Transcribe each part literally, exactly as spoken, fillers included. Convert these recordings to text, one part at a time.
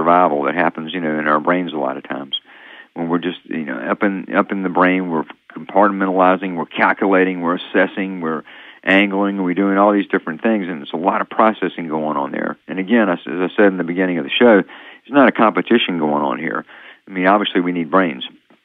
survival that happens, you know, in our brains a lot of times. When we're just, you know, up in up in the brain, we're compartmentalizing, we're calculating, we're assessing, we're angling, we're doing all these different things, and it's a lot of processing going on there. And again, as I said in the beginning of the show, it's not a competition going on here. I mean, obviously we need brains.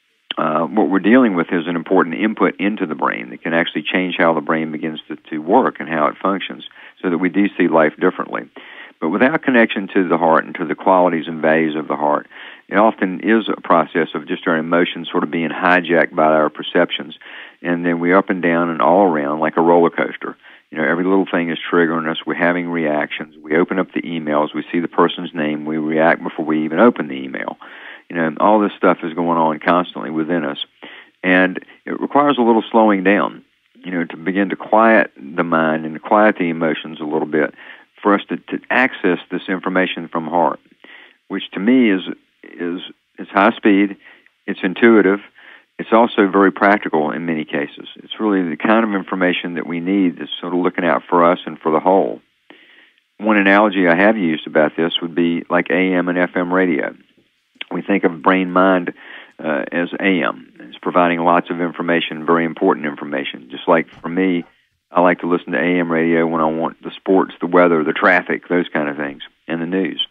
Uh, what we're dealing with is an important input into the brain that can actually change how the brain begins to, to work and how it functions, so that we do see life differently. But without connection to the heart and to the qualities and values of the heart, it often is a process of just our emotions sort of being hijacked by our perceptions. And then we're up and down and all around like a roller coaster. You know, every little thing is triggering us. We're having reactions. We open up the emails. We see the person's name. We react before we even open the email. You know, all this stuff is going on constantly within us. And it requires a little slowing down, you know, to begin to quiet the mind and to quiet the emotions a little bit for us to, to access this information from heart, which to me is is is high speed, it's intuitive, it's also very practical in many cases. It's really the kind of information that we need that's sort of looking out for us and for the whole. One analogy I have used about this would be like A M and F M radio. We think of brain-mind uh, as A M. It's providing lots of information, very important information. Just like for me, I like to listen to A M radio when I want the sports, the weather, the traffic, those kind of things, and the news.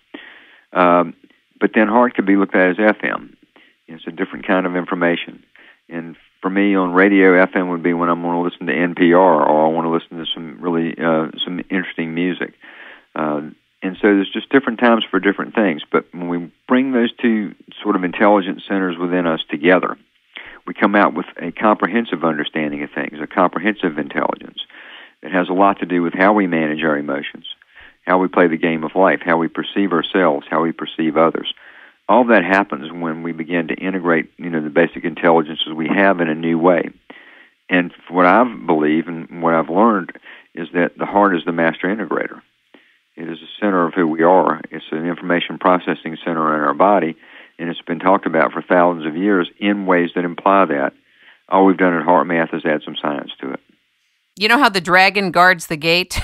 Um, but then heart could be looked at as F M. It's a different kind of information. And for me, on radio, F M would be when I'm going to listen to N P R or I want to listen to some really uh, some interesting music. Uh, and so there's just different times for different things. But when we bring those two sort of intelligence centers within us together, we come out with a comprehensive understanding of things, a comprehensive intelligence that has a lot to do with how we manage our emotions, how we play the game of life, how we perceive ourselves, how we perceive others. All that happens when we begin to integrate, you know, the basic intelligences we have in a new way. And what I believe and what I've learned is that the heart is the master integrator. It is the center of who we are. It's an information processing center in our body, and it's been talked about for thousands of years in ways that imply that. All we've done at HeartMath is add some science to it. You know how the dragon guards the gate?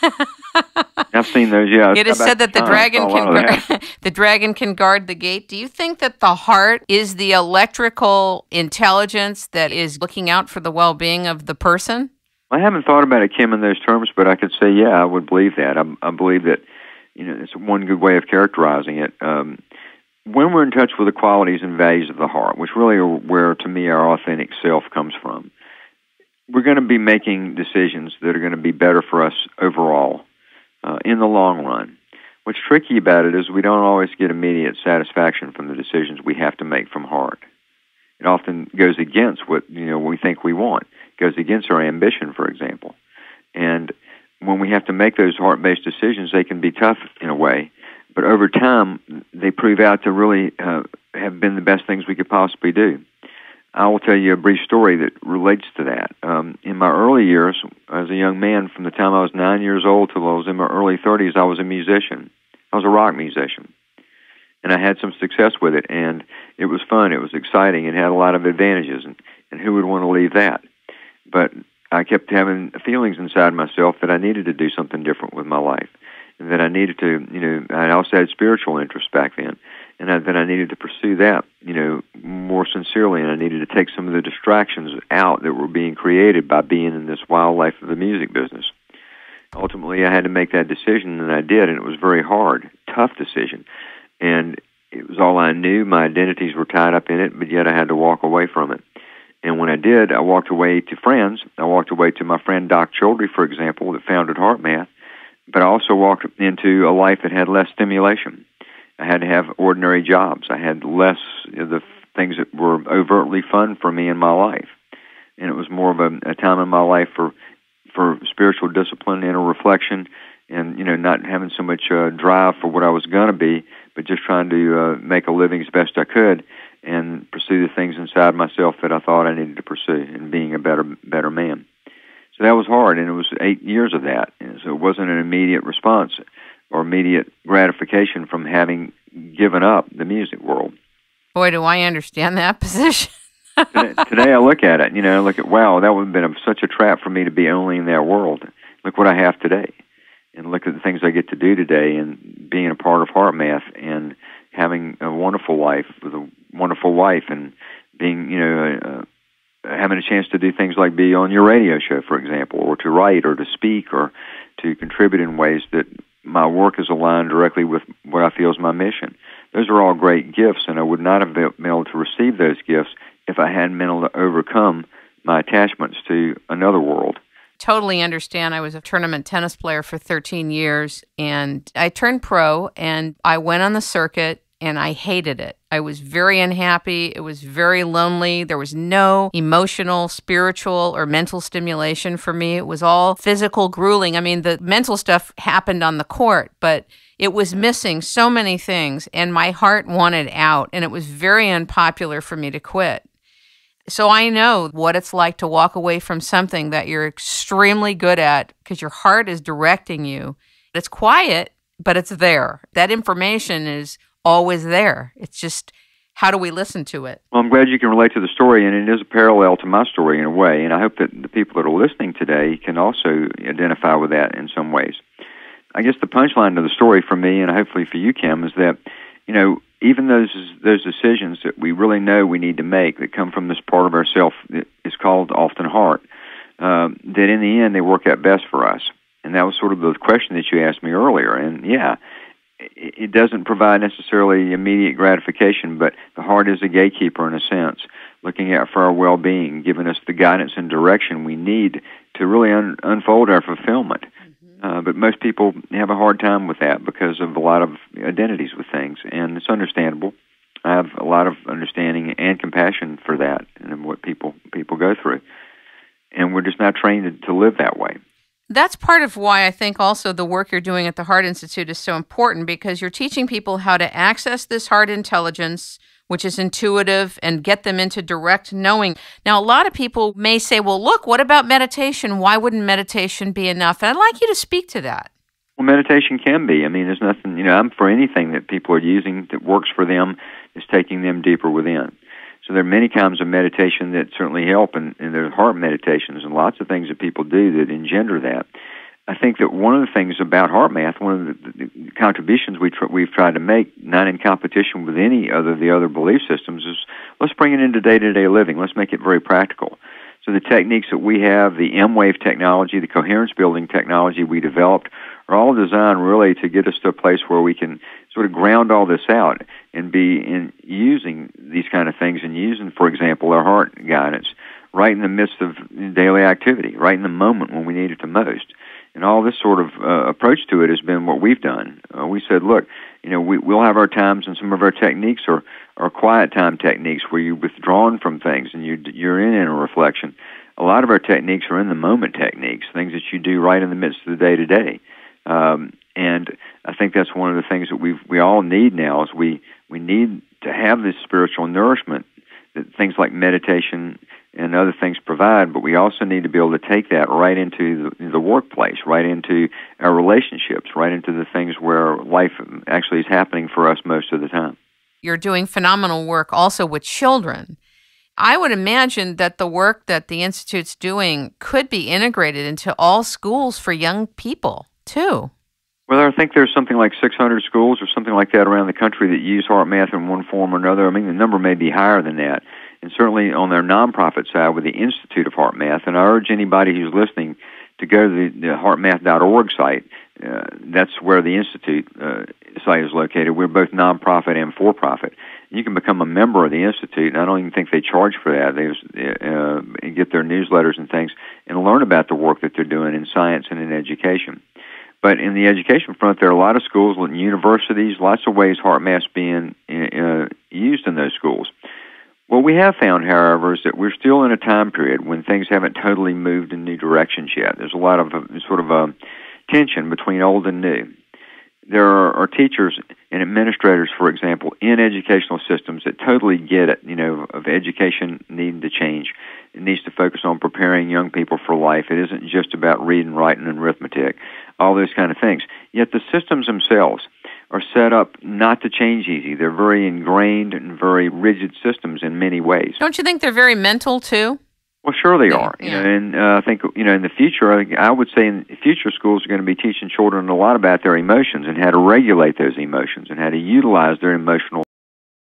I've seen those, yeah. It is said that the dragon can guard, the dragon can guard the gate. Do you think that the heart is the electrical intelligence that is looking out for the well-being of the person? I haven't thought about it, Kim, in those terms, but I could say, yeah, I would believe that. I, I believe that, you know, it's one good way of characterizing it. Um, when we're in touch with the qualities and values of the heart, which really are where, to me, our authentic self comes from, we're going to be making decisions that are going to be better for us overall uh, in the long run. What's tricky about it is we don't always get immediate satisfaction from the decisions we have to make from heart. It often goes against what, you know, we think we want. It goes against our ambition, for example. And when we have to make those heart-based decisions, they can be tough in a way. But over time, they prove out to really uh, have been the best things we could possibly do. I will tell you a brief story that relates to that. Um, in my early years, as a young man, from the time I was nine years old till I was in my early thirties, I was a musician. I was a rock musician. And I had some success with it, and it was fun. It was exciting. It had a lot of advantages, and, and who would want to leave that? But I kept having feelings inside myself that I needed to do something different with my life, and that I needed to, you know, I also had spiritual interests back then, and I, that I needed to pursue that, you know, more sincerely, and I needed to take some of the distractions out that were being created by being in this wild life of the music business. Ultimately, I had to make that decision, and I did, and it was very hard, tough decision. And it was all I knew. My identities were tied up in it, but yet I had to walk away from it. And when I did, I walked away to friends. I walked away to my friend Doc Childry, for example, that founded HeartMath. But I also walked into a life that had less stimulation. I had to have ordinary jobs. I had less of the things that were overtly fun for me in my life. And it was more of a, a time in my life for for spiritual discipline, inner reflection, and, you know, not having so much uh, drive for what I was going to be, but just trying to uh, make a living as best I could and pursue the things inside myself that I thought I needed to pursue and being a better better man. So that was hard, and it was eight years of that. And so it wasn't an immediate response or immediate gratification from having given up the music world. Boy, do I understand that position. today, today I look at it, you know, look at, wow, that would have been a, such a trap for me to be only in that world. Look what I have today. And look at the things I get to do today and being a part of HeartMath and having a wonderful life with a wonderful wife and being, you know, uh, having a chance to do things like be on your radio show, for example, or to write or to speak or to contribute in ways that my work is aligned directly with what I feel is my mission. Those are all great gifts, and I would not have been able to receive those gifts if I hadn't been able to overcome my attachments to another world. Totally understand. I was a tournament tennis player for thirteen years, and I turned pro, and I went on the circuit, and I hated it. I was very unhappy. It was very lonely. There was no emotional, spiritual, or mental stimulation for me. It was all physical grueling. I mean, the mental stuff happened on the court, but it was missing so many things, and my heart wanted out, and it was very unpopular for me to quit. So I know what it's like to walk away from something that you're extremely good at because your heart is directing you. It's quiet, but it's there. That information is always there. It's just, how do we listen to it? Well, I'm glad you can relate to the story, and it is a parallel to my story in a way, and I hope that the people that are listening today can also identify with that in some ways. I guess the punchline to the story for me, and hopefully for you, Kim, is that, you know, even those those decisions that we really know we need to make that come from this part of ourself that is called often heart, um, that in the end they work out best for us. And that was sort of the question that you asked me earlier. And yeah, it, it doesn't provide necessarily immediate gratification, but the heart is a gatekeeper in a sense, looking out for our well-being, giving us the guidance and direction we need to really un- unfold our fulfillment. Uh, but most people have a hard time with that because of a lot of identities with things, and it's understandable. I have a lot of understanding and compassion for that and what people people go through, and we're just not trained to live that way. That's part of why I think also the work you're doing at the Heart Institute is so important, because you're teaching people how to access this heart intelligence, which is intuitive, and get them into direct knowing. Now, a lot of people may say, well, look, what about meditation? Why wouldn't meditation be enough? And I'd like you to speak to that. Well, meditation can be. I mean, there's nothing, you know, I'm for anything that people are using that works for them is taking them deeper within. So there are many kinds of meditation that certainly help, and, and there are heart meditations and lots of things that people do that engender that. I think that one of the things about HeartMath, one of the, the contributions we tr- we've tried to make, not in competition with any other the other belief systems, is let's bring it into day-to-day living. Let's make it very practical. So the techniques that we have, the M-Wave technology, the coherence-building technology we developed, are all designed really to get us to a place where we can sort of ground all this out and be in using these kind of things and using, for example, our heart guidance right in the midst of daily activity, right in the moment when we need it the most. And all this sort of uh, approach to it has been what we've done. Uh, we said, look, you know, we, we'll have our times, and some of our techniques are, are quiet time techniques where you're withdrawn from things and you, you're in inner reflection. A lot of our techniques are in the moment techniques, things that you do right in the midst of the day-to-day. Um, and I think that's one of the things that we we all need now is we, we need to have this spiritual nourishment that things like meditation and other things provide, but we also need to be able to take that right into the, the workplace, right into our relationships, right into the things where life actually is happening for us most of the time. You're doing phenomenal work also with children. I would imagine that the work that the Institute's doing could be integrated into all schools for young people, too. Well, I think there's something like six hundred schools or something like that around the country that use HeartMath in one form or another. I mean, the number may be higher than that. And certainly on their nonprofit side with the Institute of HeartMath, and I urge anybody who's listening to go to the, the heart math dot org site. Uh, that's where the Institute uh, site is located. We're both nonprofit and for-profit. You can become a member of the Institute, and I don't even think they charge for that. They uh, get their newsletters and things and learn about the work that they're doing in science and in education. But in the education front, there are a lot of schools and universities, lots of ways HeartMath's being uh, used in those schools. What we have found, however, is that we're still in a time period when things haven't totally moved in new directions yet. There's a lot of uh, sort of a tension between old and new. There are, are teachers and administrators, for example, in educational systems that totally get it, you know, of education needing to change. It needs to focus on preparing young people for life. It isn't just about reading, writing, and arithmetic, all those kind of things. Yet the systems themselves are set up not to change easy. They're very ingrained and very rigid systems in many ways. Don't you think they're very mental, too? Well, sure they Yeah, are. You yeah. know, and uh, I think you know in the future, I I would say in the future schools are going to be teaching children a lot about their emotions and how to regulate those emotions and how to utilize their emotional